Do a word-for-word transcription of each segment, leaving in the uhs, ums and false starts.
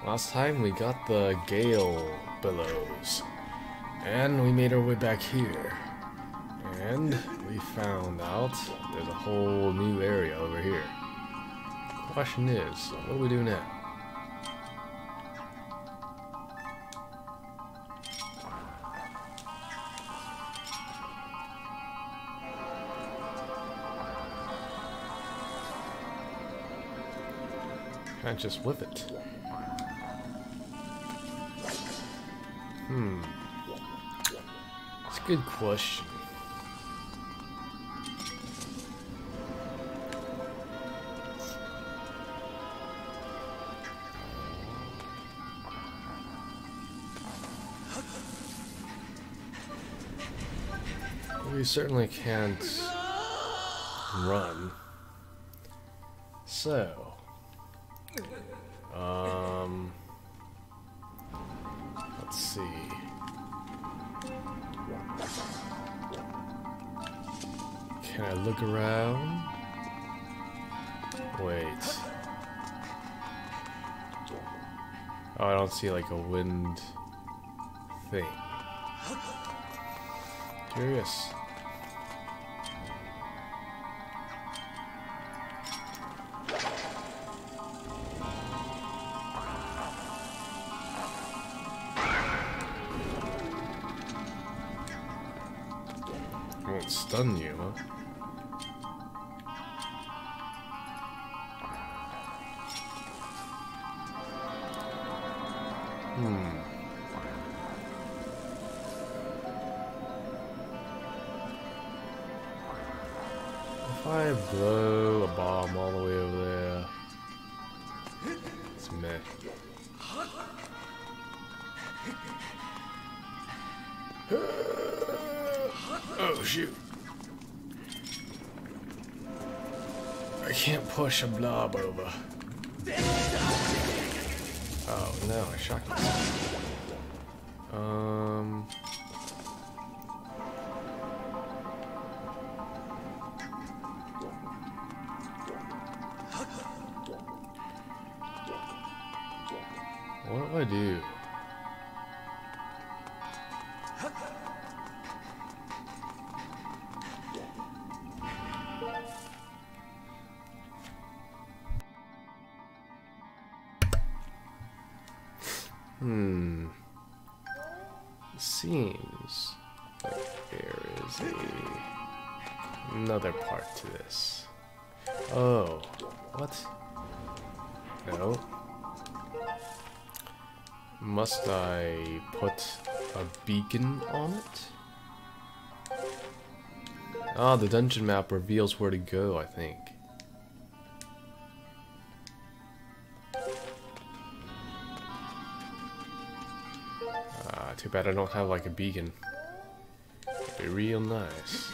Last time we got the gale billows, and we made our way back here, and we found out there's a whole new area over here. Question is, what do we do now? Can't just whip it. Hmm. It's a good question. We certainly can't run. So, um, let's see. Can I look around? Wait. Oh, I don't see like a wind thing. Curious. Won't stun you, huh? Hmm. If I blow a bomb all the way over there, it's meh. Oh shoot. I can't push a blob over. Oh no, I shocked myself. Um What do I do? Hmm. Seems like there is a another part to this. Oh, what? No. Must I put a beacon on it? Ah, the dungeon map reveals where to go, I think. Ah, too bad I don't have like a beacon. It'd be real nice.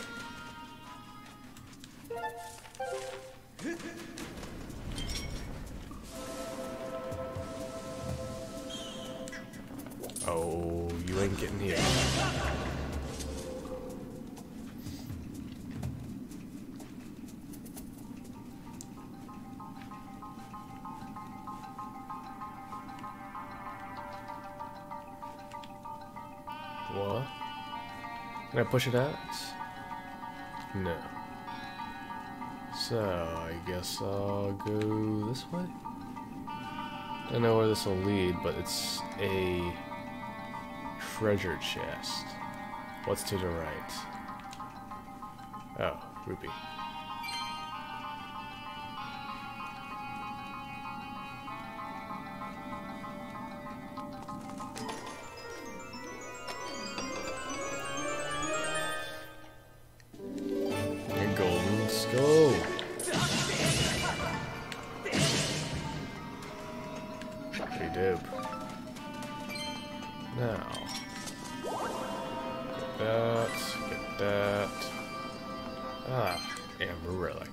Oh, you ain't getting here. What? Can I push it out? No. So, I guess I'll go this way? I don't know where this will lead, but it's a treasure chest. What's to the right? Oh, rupee. A golden skull. Pretty dope. Now. That, get that. Ah, amber relic.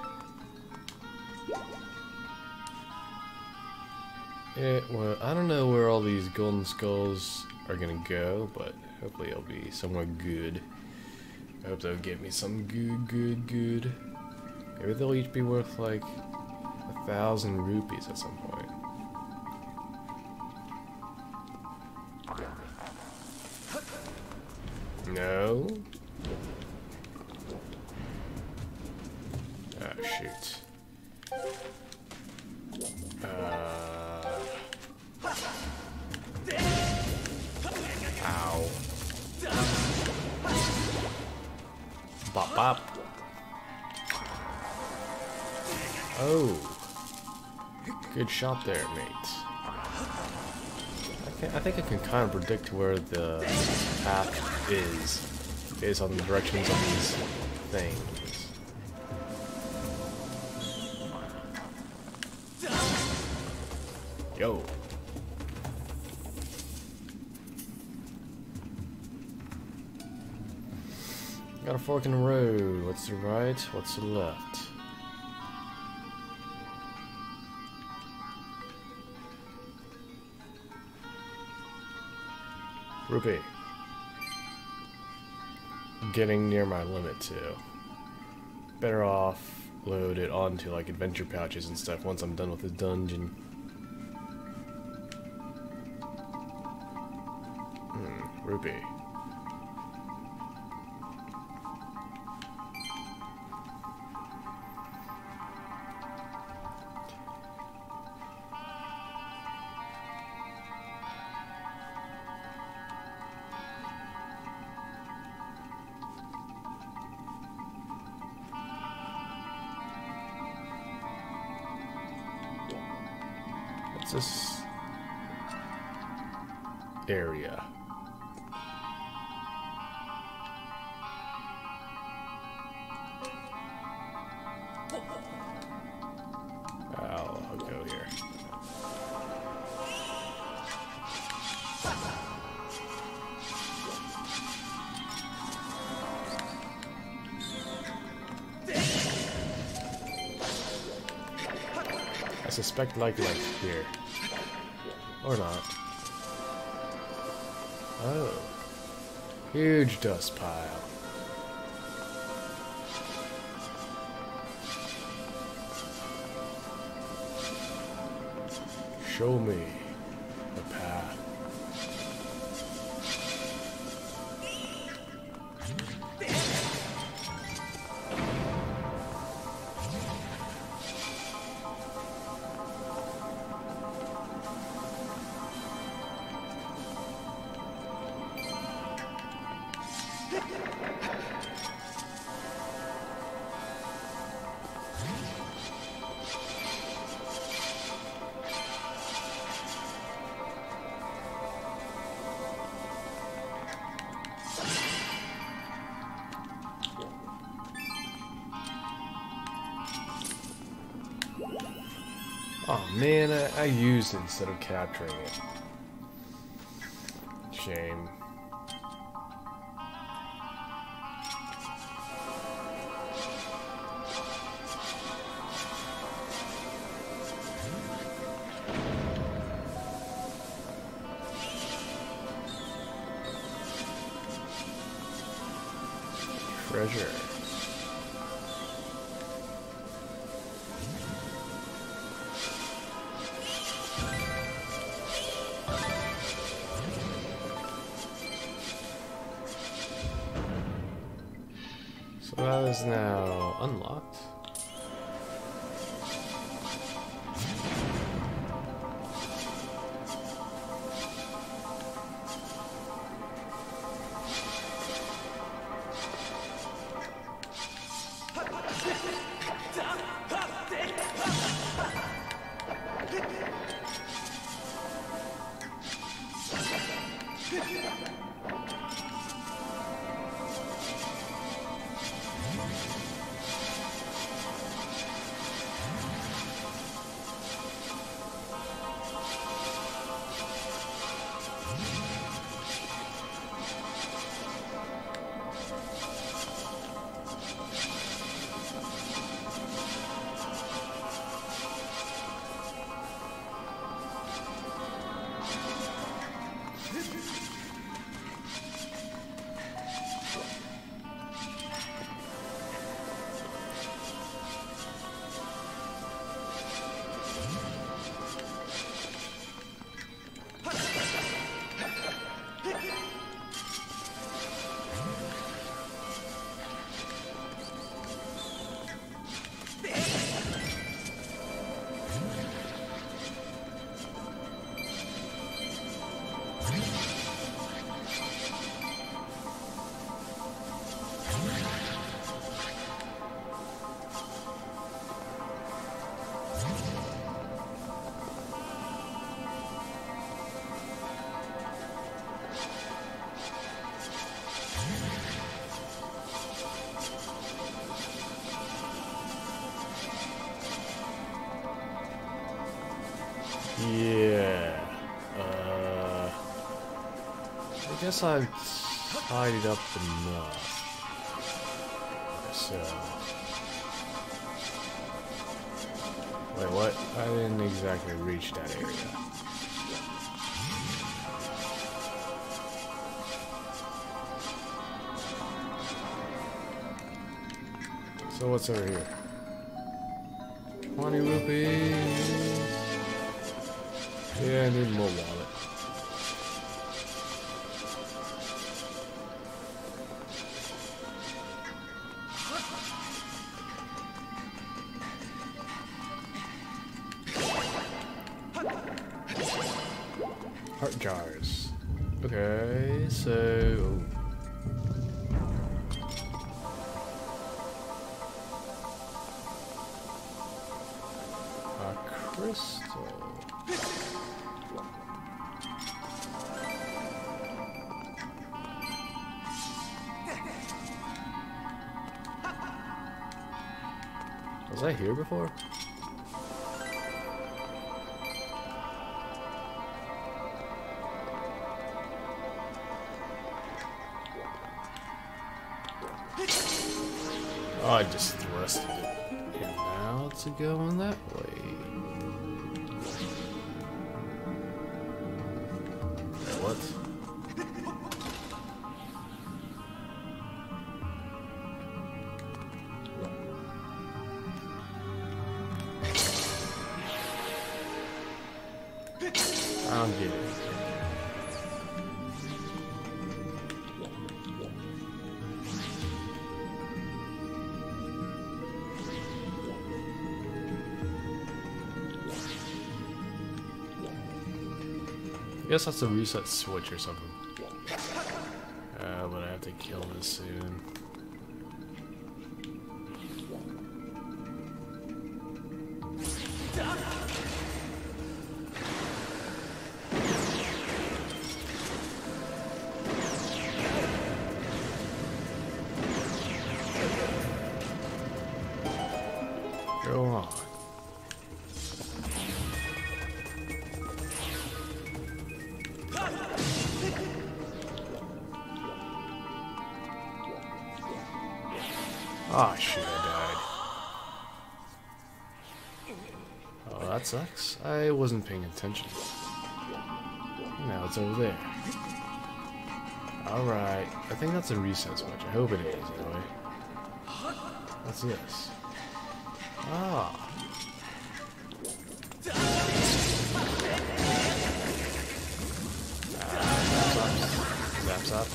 It, well, I don't know where all these golden skulls are gonna go, but hopefully it'll be somewhere good. I hope they'll get me some good, good, good. Maybe they'll each be worth like a thousand rupees at some point. No. Ah, shoot. Uh. Ow. Bop bop. Oh. Good shot there, mate. I, can, I think I can kind of predict where the path is based on the directions of these things. Yo. Got a fork in the road. What's the right? What's the left? Rupee. Getting near my limit too. Better off load it onto like adventure pouches and stuff once I'm done with the dungeon. Hmm, rupee. What's this area? I'll, I'll go here. I suspect like like here. Or not. Oh. Huge dust pile. Show me the path. Oh man, I, I used it instead of capturing it. Shame. Treasure. So that is now unlocked. Yeah. Uh, I guess I've tidied up enough. So. Wait, what? I didn't exactly reach that area. So what's over here? twenty rupees. Yeah, I need more wallet. Heart jars. Okay, so... crystal. Was I here before? Oh, I just thrusted it. And now to go on that way. What? I don't get it. I guess that's a reset switch or something. Uh, but I have to kill this soon. Go on. Oh shit, I died. Oh, that sucks. I wasn't paying attention. Now it's over there. Alright, I think that's a reset switch. I hope it is, anyway. What's this? Ah. Ah, zaps up.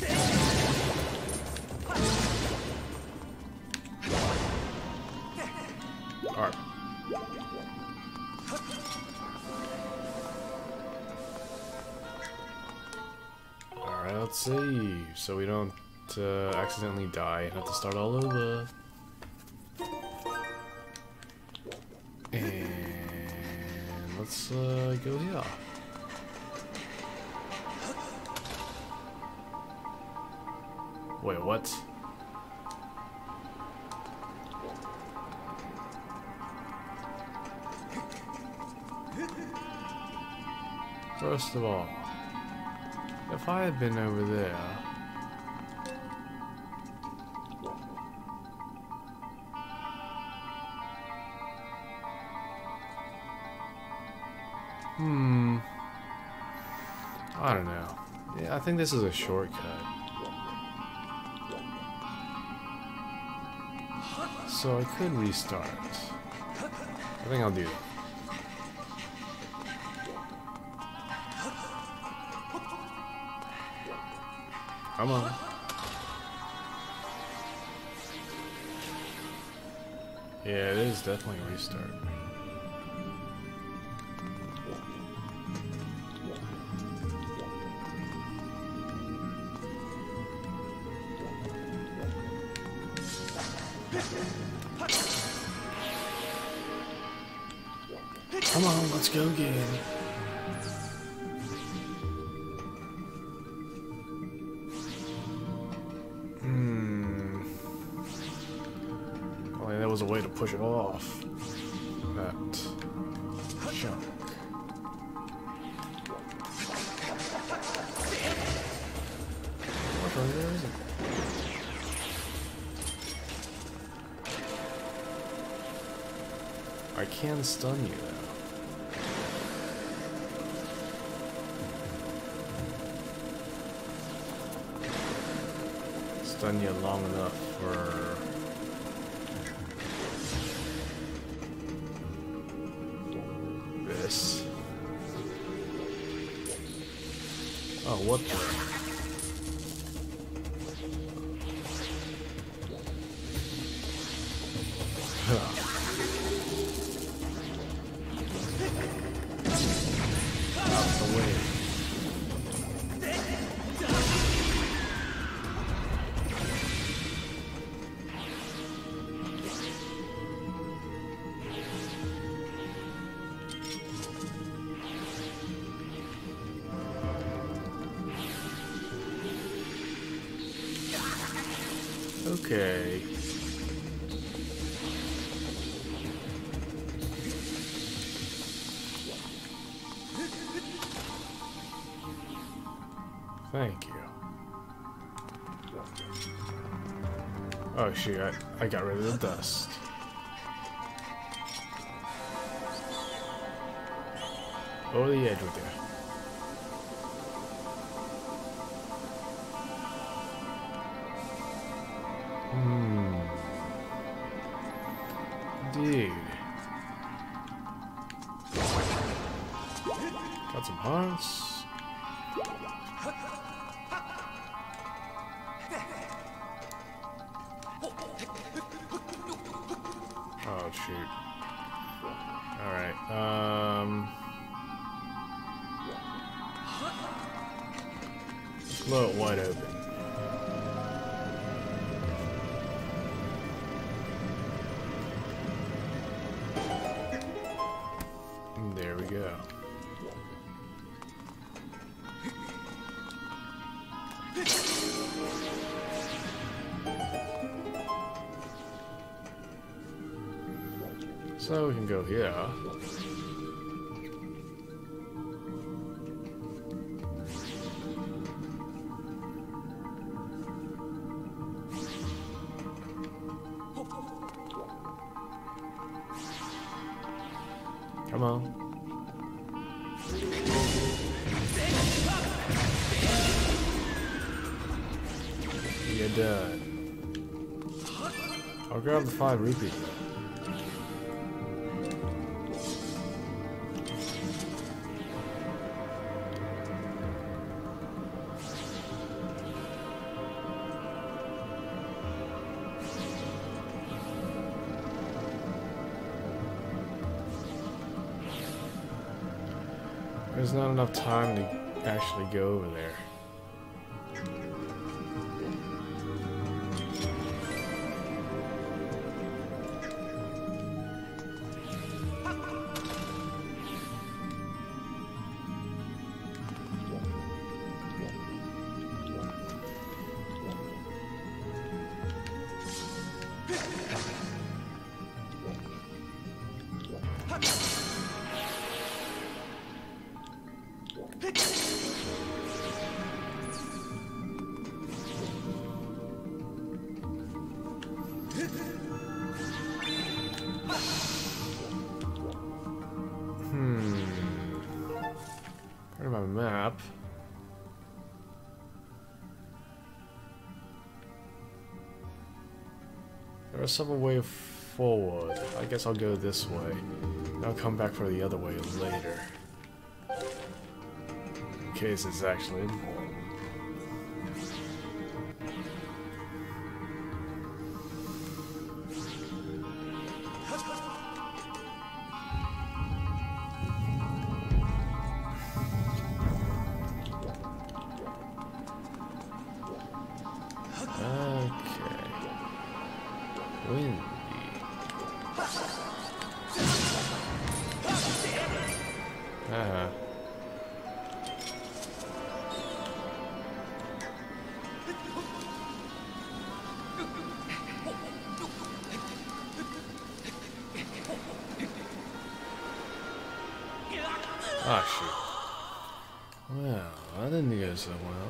Alright. Alright, let's see. So we don't uh, accidentally die and have to start all over. And let's uh, go here. Wait, what? First of all, if I had been over there, hmm, I don't know. Yeah, I think this is a shortcut. So I could restart. I think I'll do that. Come on. Yeah, it is definitely a restart. Come on, let's go again. Hmm. Only there was a way to push it off. That chunk. I can stun you though. Stun you long enough for this. Oh, what the? Okay. Thank you. Oh shoot, I, I got rid of the dust. Over the edge with you. Hmm. Dude. Got some hearts. Oh shoot. Alright, um blow it wide open. There we go. So we can go here. Come on. You're done. I'll grab the five rupees. There's not enough time to actually go over there. Map. There are several ways forward. I guess I'll go this way. I'll come back for the other way later. In case it's actually important. Windy. Uh-huh. Ah, shoot. Well, that didn't go so well.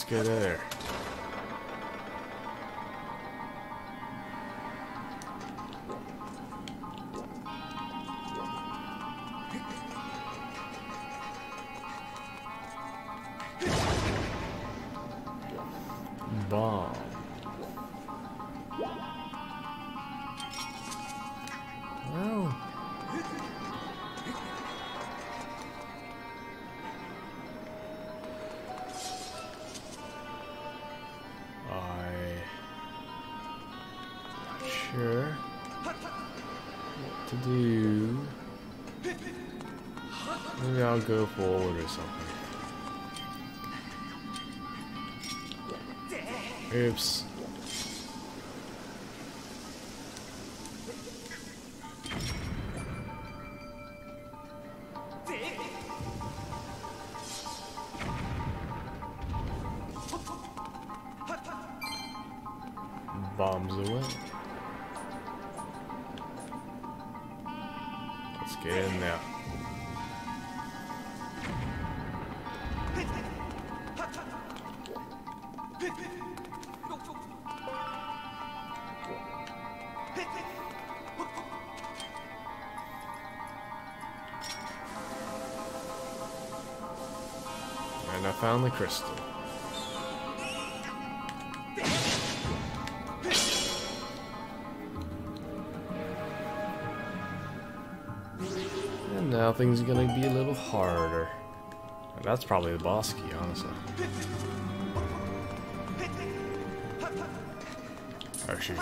get there. Bomb. Well. I. Not sure what to do. Maybe I'll go forward or something. Oops. Bombs away. Let's get in there. And I found the crystal. And now things are gonna be a little harder. And that's probably the boss key, honestly. Oh shoot.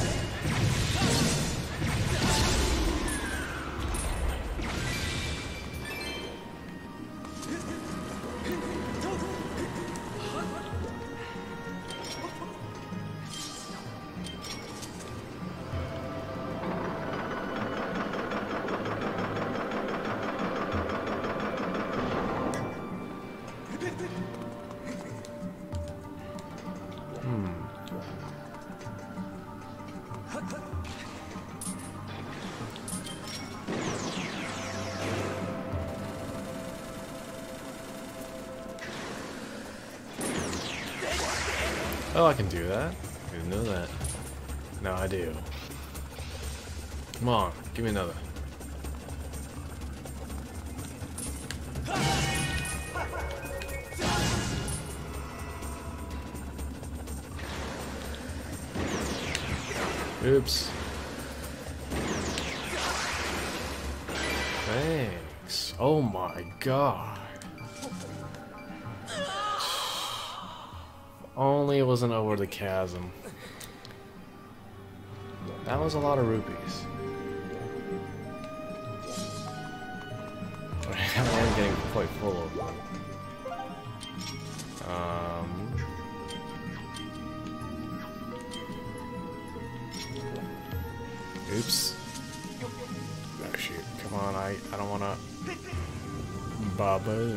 Oh, I can do that? I didn't know that. Now I do. Come on, give me another. Oops. Thanks. Oh my god. Only it wasn't over the chasm. That was a lot of rupees. I'm getting quite full of them. Um. Oops. Oh shoot. Come on, I, I don't wanna. Baboom.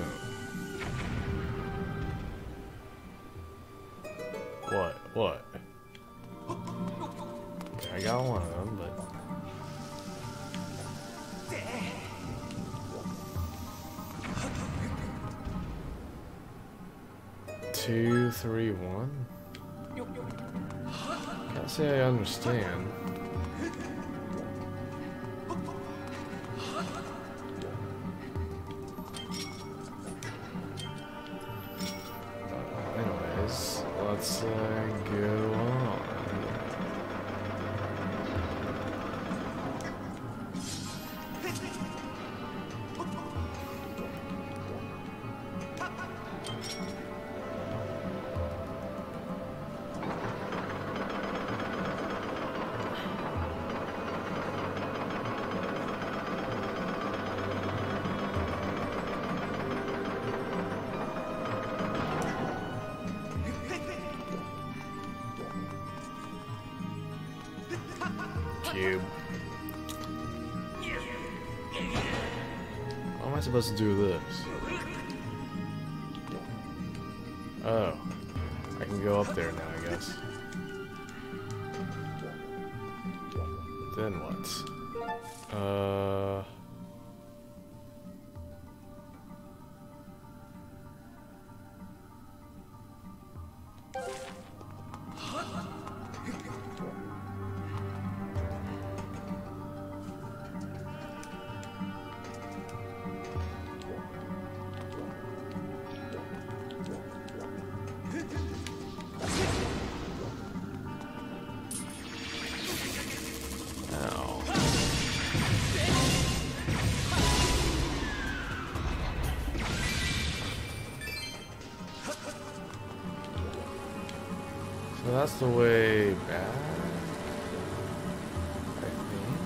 What? What? Okay, I got one of them, but... Two, three, one? Can't say I understand. Anyways, let's uh, go on. Cube. How am I supposed to do this? Oh. I can go up there now, I guess. Then what? Uh... that's the way back, I think.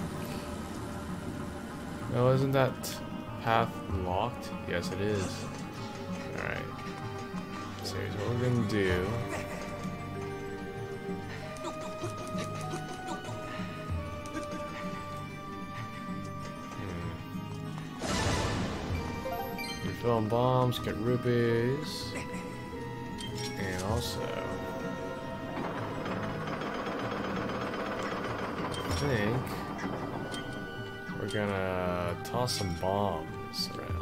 No, isn't that path locked? Yes, it is. Alright. So here's what we're gonna do. Hmm. Refill bombs, get rupees. And also, I think we're gonna toss some bombs around.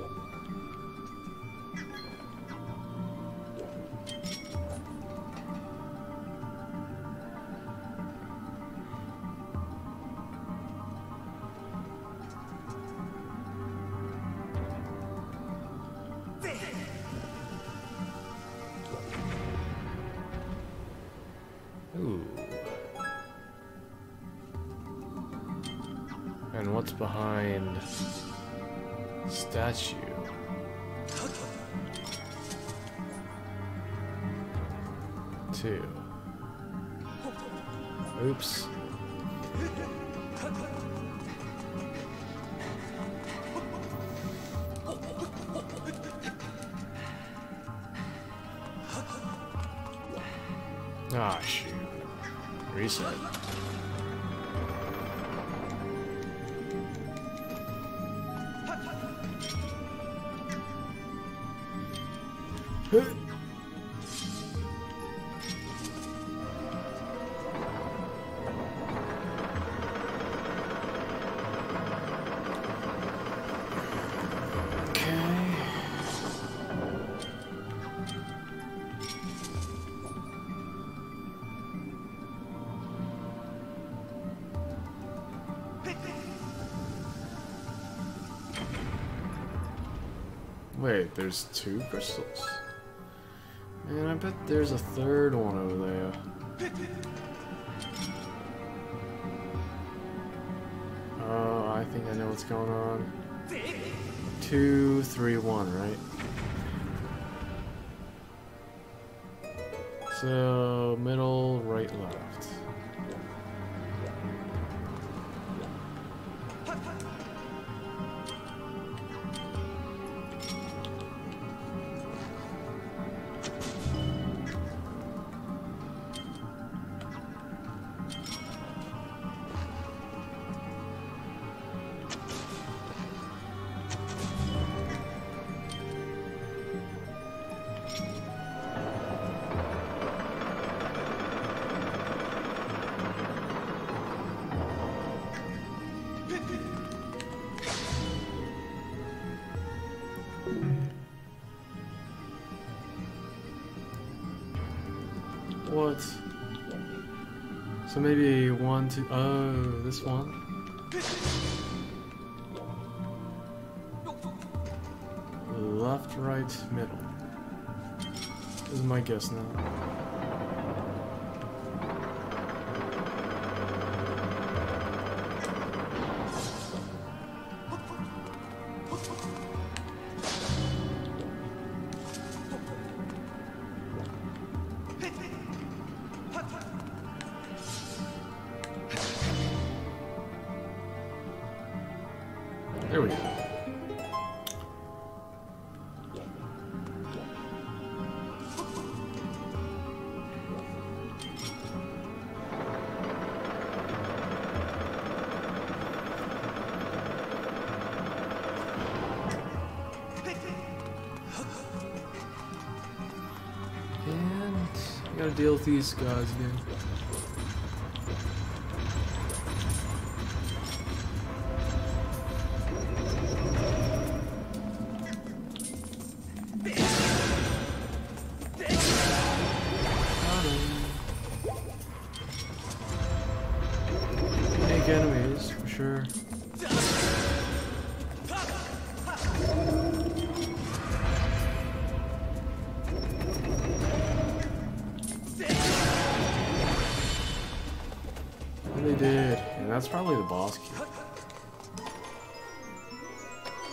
Ooh. And what's behind statue? Two. Oops. Ah, shoot. Reset. Wait, there's two crystals? Man, I bet there's a third one over there. Oh, I think I know what's going on. Two, three, one, right? So, middle, right, left. What? So maybe one, two, oh, this one? Left, right, middle. This is my guess now. There we go. And I gotta deal with these guys again. Enemies, for sure. And they did, and that's probably the boss key.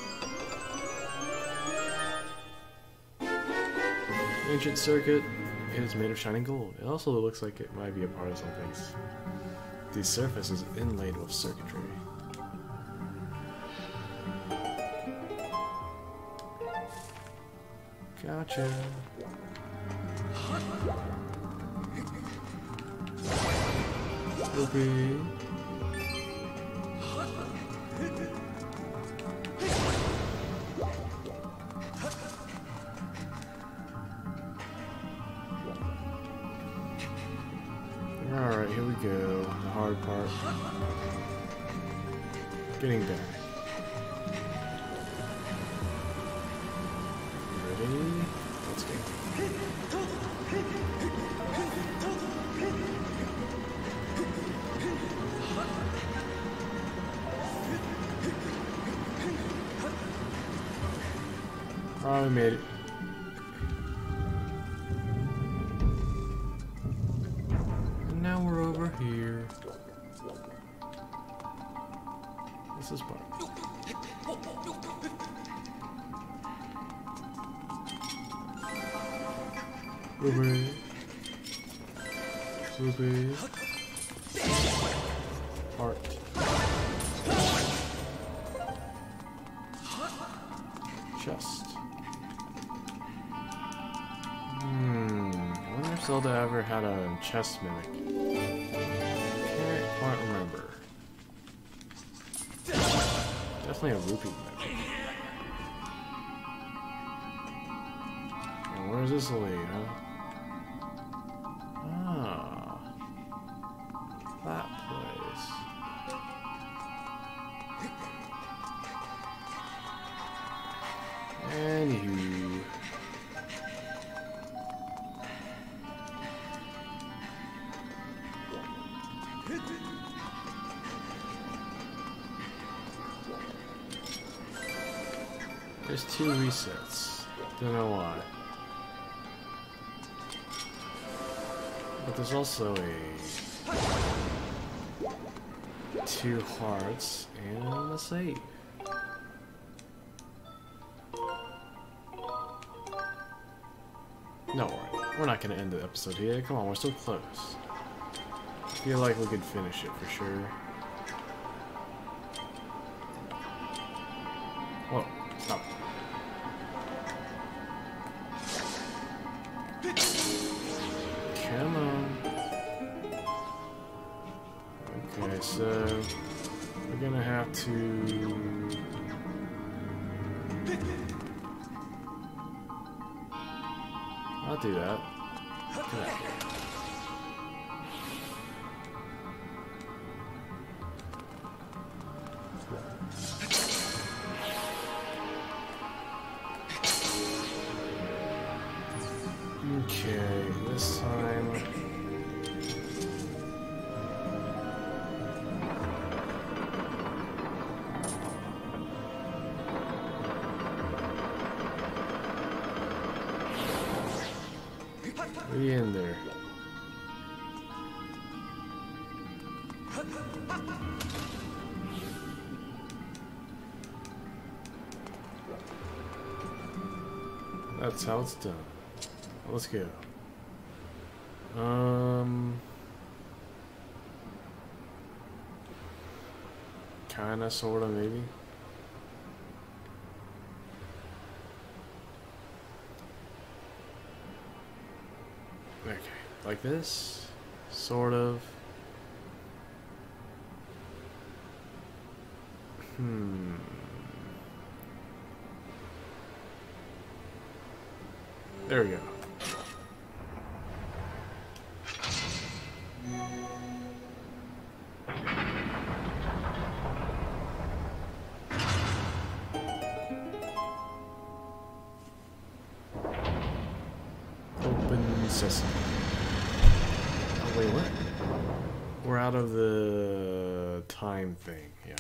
Ancient circuit, It is made of shining gold. It also looks like it might be a part of something. The surface is inlaid with circuitry. Gotcha. Ruby. Alright, here we go. The hard part. Getting back. Ready? Let's go. Oh, we made it. And now we're over here. What's this part? Ruby. Ruby. Heart. Chest. Hmm. I wonder if Zelda ever had a chest mimic. Can't quite remember. Definitely a rupee mimic. And where's this lead, huh? Ah. That place. Anywho. There's two resets. Don't know why. But there's also a two hearts and a save. No worry, we're not gonna end the episode here. Come on, we're so close. I feel like we could finish it for sure. Whoa, stop. Come on. Okay, so we're gonna have to. I'll do that. Get out of here. Okay, this time. Be in there. That's how it's done. Let's go. Um, kinda, sorta, maybe. Okay, like this, sort of. Hmm. There we go. Open sesame. Oh, wait, what? We're out of the time thing, yeah.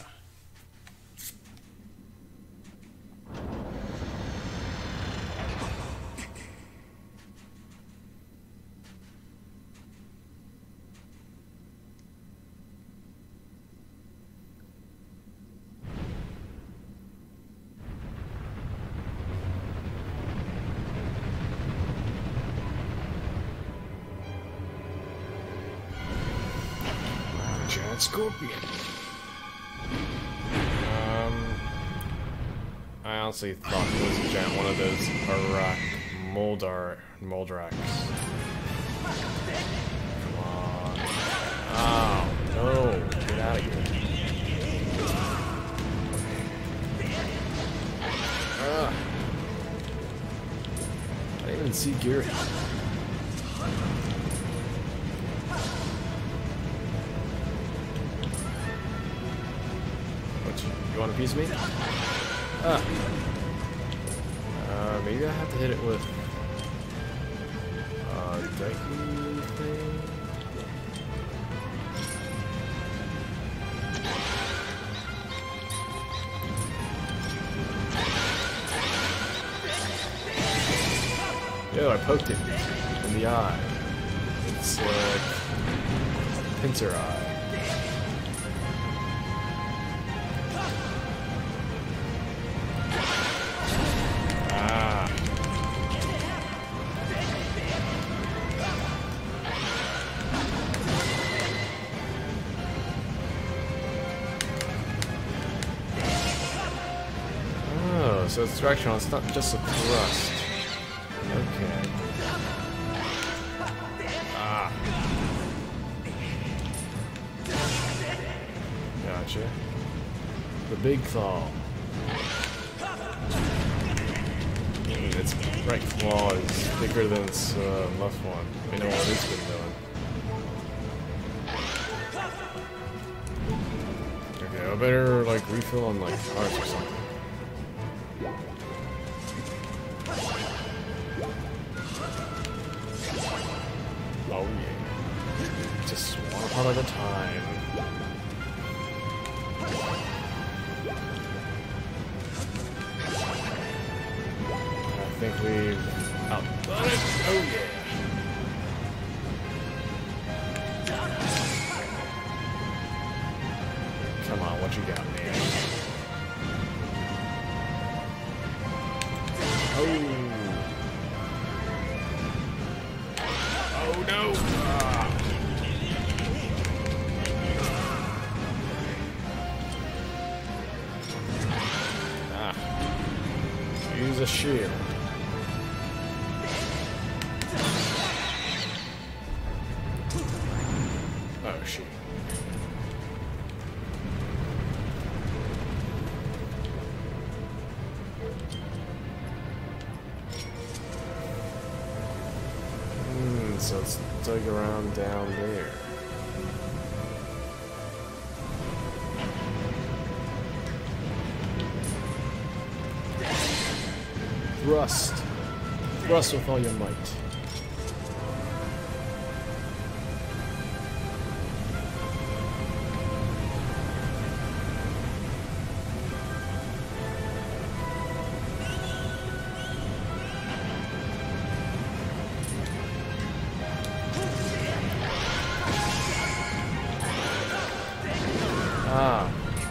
giant scorpion. Um, I honestly thought it was a giant one of those Arak Moldar Moldraks. Come on. Oh, no. Get out of here. Ugh. I didn't even see Geary. What, you want a piece of me? Ah. Uh, maybe I have to hit it with uh, Daiku thing. Yo, I poked it in the eye. It's uh, pincer eye. Ah. Oh, so it's directional. It's not just a thrust. Okay. Ah. Gotcha. The big claw. Mm, its right claw is bigger than its uh, left one. We know what it's been doing. Okay, I better like refill on like hearts or something. Oh yeah. Just one part at a time. I think we've outdone it. Oh yeah. Come on, what you got, man? Oh. Oh no! Ah. Ah. Use a shield. Oh shit. So it's dug around down there. Thrust. Thrust with all your might. Ah.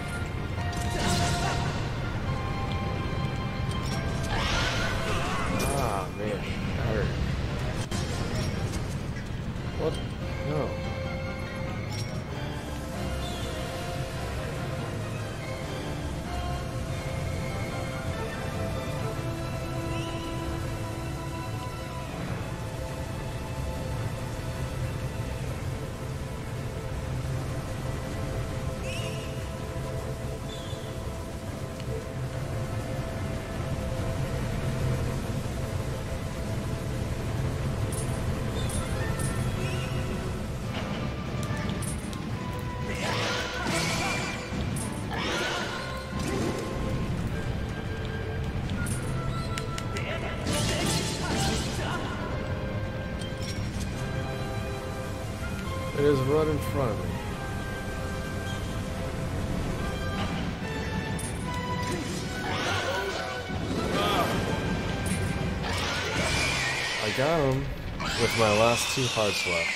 Ah, man. That hurt. What? No. It is right in front of me. I got him with my last two hearts left.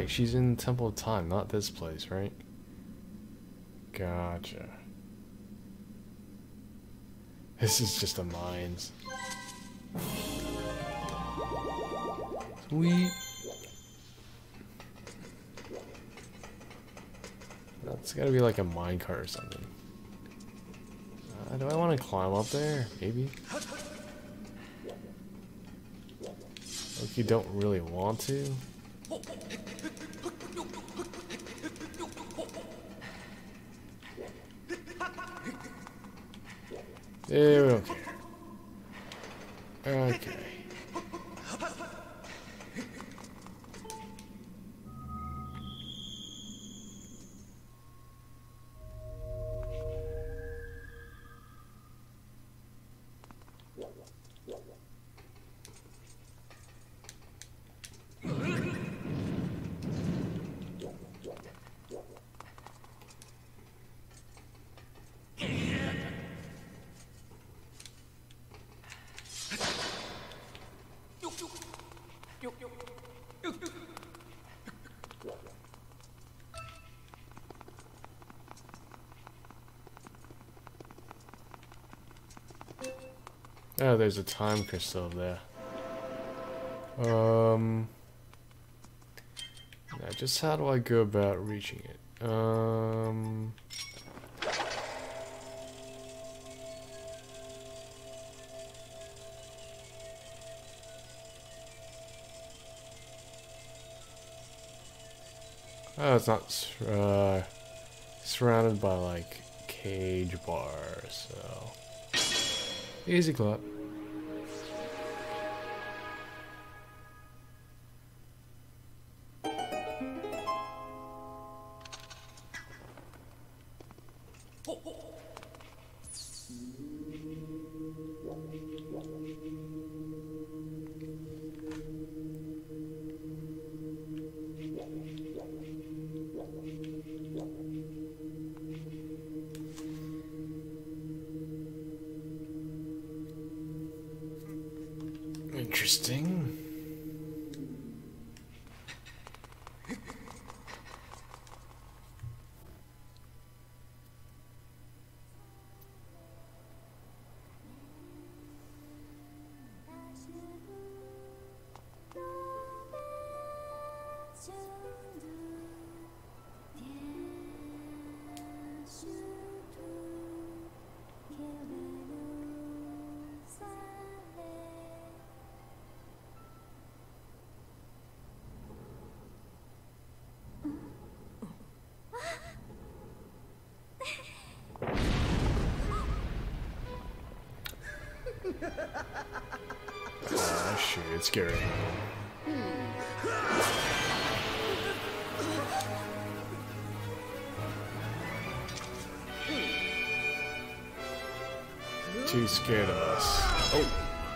Wait, she's in Temple of Time, not this place, right? Gotcha. This is just a mines. Sweet. That's gotta be like a minecart or something. Uh, do I want to climb up there? Maybe. Like you don't really want to. Yeah, we don't care. Okay. Oh, there's a time crystal there. Um, now just how do I go about reaching it? Um, oh, it's not uh, surrounded by like cage bars, so easy clap. Interesting. Ah, shit, it's scary. Too scared of us. Oh.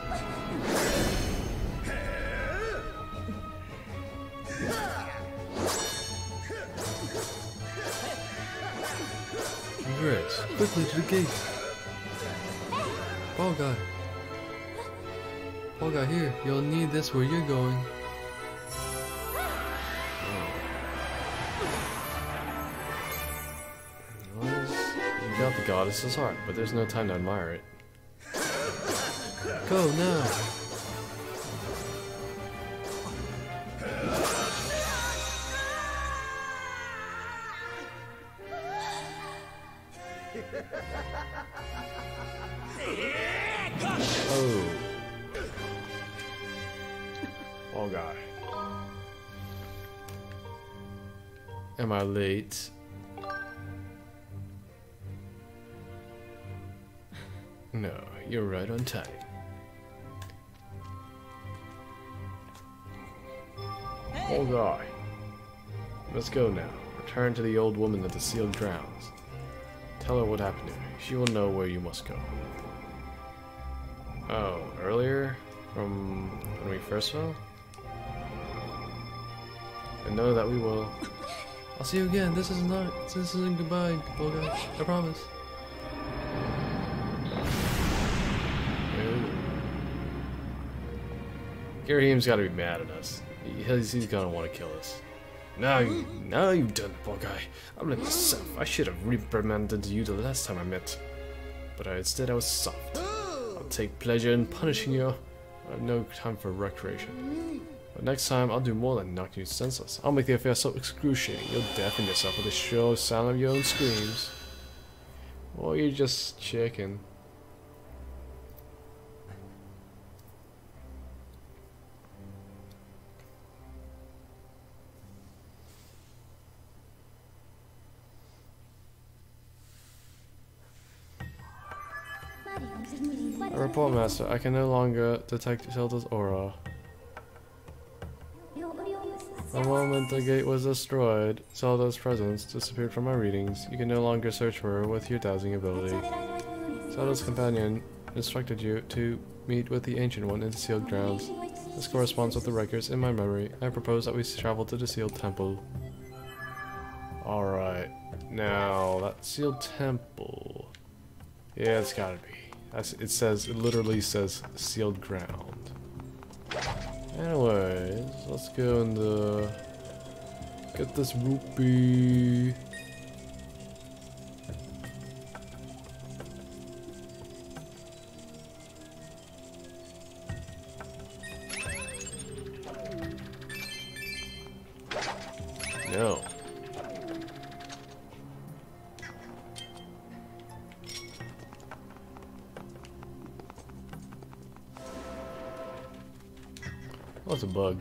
Congrats. Quickly to the gate. Ball guy. Ball guy, here. You'll need this where you're going. Well, you got the goddess's heart, but there's no time to admire it. Go now. Oh. Oh god. Am I late? No, you're right on time. Oh god. Let's go now. Return to the old woman at the sealed grounds. Tell her what happened to her. She will know where you must go. Oh, earlier? From when we first fell? And know that we will. I'll see you again. This is not. This isn't goodbye, ball guy. I promise. Ghirahim's gotta be mad at us. He's, he's gonna want to kill us. Now you, now you've done it, poor guy. I'm like myself. I should have reprimanded you the last time I met. But I, instead I was soft. I'll take pleasure in punishing you. I have no time for recreation. But next time, I'll do more than knock you senseless. I'll make the affair so excruciating, you'll deafen yourself with the shrill sound of your own screams. Or you're just chicken. A report, Master. I can no longer detect Zelda's aura. The moment the gate was destroyed, Zelda's presence disappeared from my readings. You can no longer search for her with your dowsing ability. Zelda's companion instructed you to meet with the Ancient One in the sealed grounds. This corresponds with the records in my memory. I propose that we travel to the sealed temple. Alright. Now, that sealed temple... Yeah, it's gotta be. That's, it says, it literally says sealed ground. Anyways, let's go and uh, get this rupee. No. What's a bug?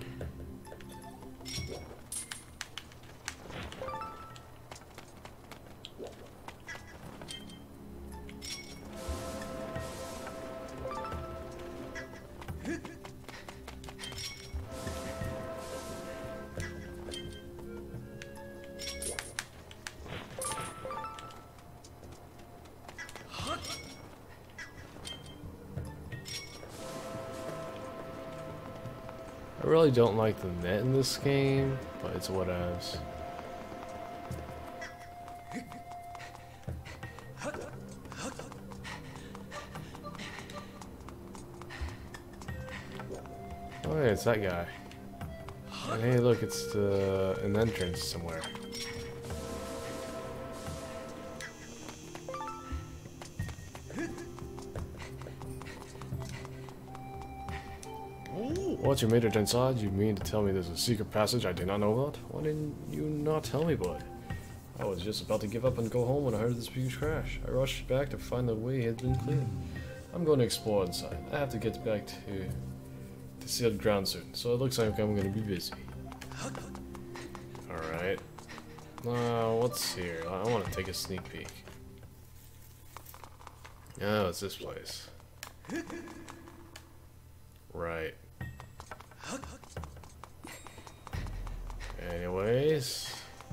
I really don't like the net in this game, but it's whatevs. Oh yeah, it's that guy. And hey look, it's the, an entrance somewhere. What, you made it inside? You mean to tell me there's a secret passage I did not know about? Why didn't you not tell me, boy? I was just about to give up and go home when I heard this huge crash. I rushed back to find the way had been cleared. I'm going to explore inside. I have to get back to the sealed ground soon, so it looks like I'm going to be busy. Alright. Now, what's here? I want to take a sneak peek. Oh, it's this place. Right. Anyways,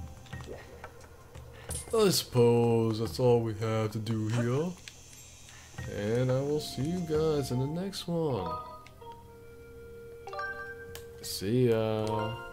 I suppose that's all we have to do here. And I will see you guys in the next one. See ya.